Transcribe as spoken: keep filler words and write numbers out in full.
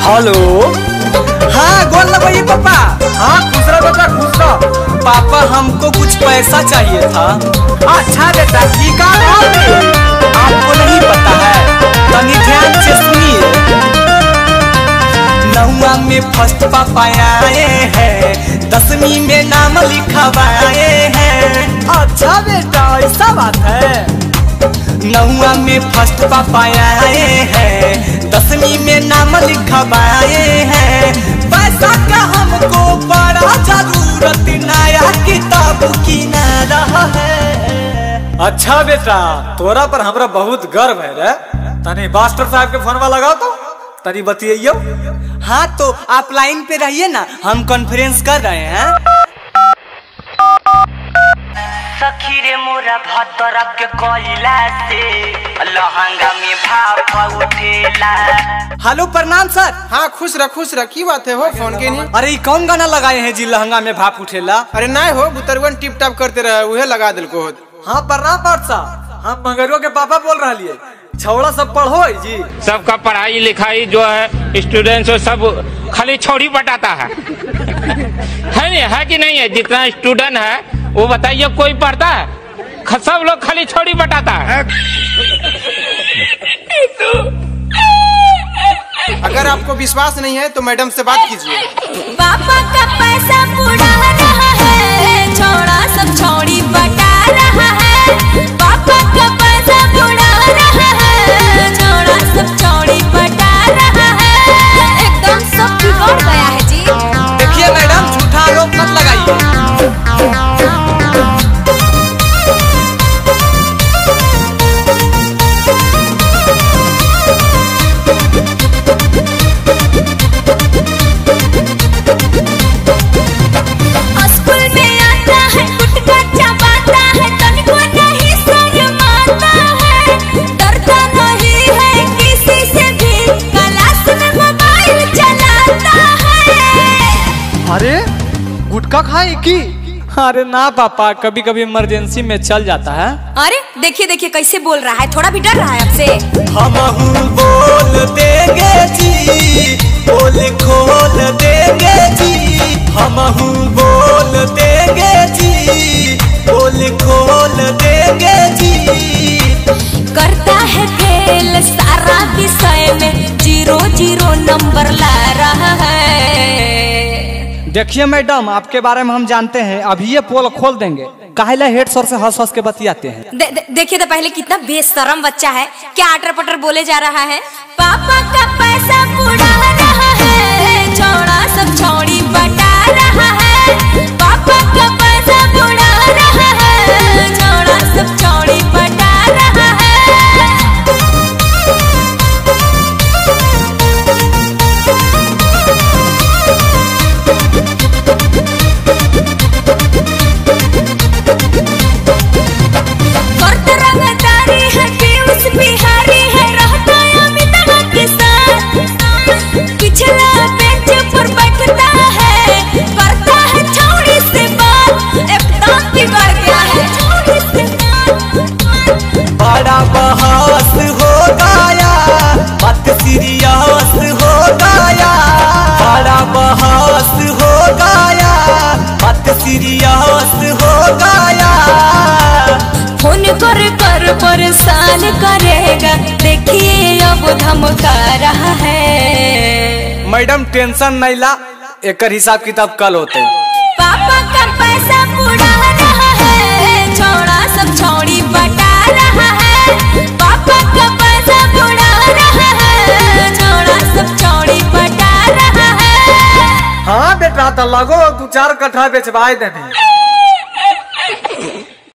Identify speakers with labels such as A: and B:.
A: Hello. हाँ गोल लगवाइए पापा। हाँ खुश रहो बेटा, खुश रहो। पापा हमको कुछ पैसा चाहिए था। अच्छा बेटा ठीक है, आपको नहीं पता है, तनी ध्यान से सुनिए। नौवा में फर्स्ट पापा आए हैं, दसवीं में नाम लिखवाए हैं। अच्छा बेटा ऐसा बात है। नौवा में फर्स्ट पापा आए हैं, दसवीं में नाम लिखवाए हैं। पैसा का हमको बड़ा जरूरत, नया किताब की ना रहा है। अच्छा बेटा तोरा पर हमरा बहुत गर्व है रे। तनी मास्टर साहब के फोन लगाओ तो तनी बतियाइयो। हाँ तो आप लाइन पे रहिए ना, हम कॉन्फ्रेंस कर रहे हैं।
B: सखी रे मोरा भतरा के कोयला से लहंगा में भाप उठेला।
A: हेलो प्रणाम सर।
C: हाँ खुश रह खुश रह, की बात है हो फोन के नहीं?
A: अरे कौन गाना लगाए हैं जी लहंगा में भाप उठेला?
C: अरे ना हो बुतरवन टिप टाप करते रहे, उहे लगा दिल को।
A: हाँ प्रणाम पाठशाह, हम मंगरुआ के पापा बोल रहा लिए। छौड़ा सब पढ़ो है जी।
D: सबका पढ़ाई लिखाई जो है स्टूडेंट्स सब खाली छोड़ी बटाता है है नहीं है कि नहीं है? जितना स्टूडेंट है वो बताइए, कोई पढ़ता है? सब लोग खाली छोड़ी बटाता है।
C: अगर आपको विश्वास नहीं है तो मैडम से बात कीजिए।
E: पापा का पैसा बुढ़ा रहा है, छोड़ा सब छोड़ी बटा रहा है। पापा का पैसा बुढ़ा रहा है, छोड़ा सब छोड़ी बटा रहा है। एकदम सब बिगड़ गया है जी।
A: देखिए मैडम झूठा आरोप मत लगाइए। अरे गुटखा खाए की? अरे ना पापा, कभी कभी इमरजेंसी में चल जाता है।
E: अरे देखिए देखिए कैसे बोल रहा है, थोड़ा भी डर रहा है आपसे।
A: हम बोल देंगे जी, बोल खोल देंगे जी। हम बोल देंगे जी, बोल खोल देंगे जी।
E: करता है फेल सारा विषय में, जीरो जीरो नंबर ला रहा है।
A: देखिए मैडम आपके बारे में हम जानते हैं, अभी ये पोल खोल देंगे। काहेला हेड सर से हंस हंस के बतियाते हैं।
E: दे, दे, देखिए तो पहले कितना बेशरम बच्चा है, क्या अटर पटर बोले जा रहा है। पापा का पैसा बुढ़ा रहा है, छोड़ा सब छोड़ी बटा रहा है। पापा का पैसा बुढ़ा रहा है, छोड़ा सब छोड़ी बटा रहा है। बिहारी है, रहता अमिताभ के साथ। पिछला बेंच पर बैठता है, करता है छौड़ी से बात। एकदम बिगड़ गया है छौड़ी से बात।
A: बड़ा बहस हो गया, बात सीरियस हो गया। बड़ा बहस हो गया, बात सीरियस हो गया।
E: फोन कर कर परेशान करेगा, देखिए अब धमका रहा है।
A: मैडम टेंशन नहीं ला, एक हिसाब किताब कल होते।
E: पापा का पैसा बुढ़ा रहा है, छोड़ा सब छोड़ी बटा रहा है। पापा का पैसा बुढ़ा रहा है, छोड़ा सब छोड़ी बटा रहा है।
A: हाँ बेटा तो लगो दो चार कट्ठा बेचवाए देने।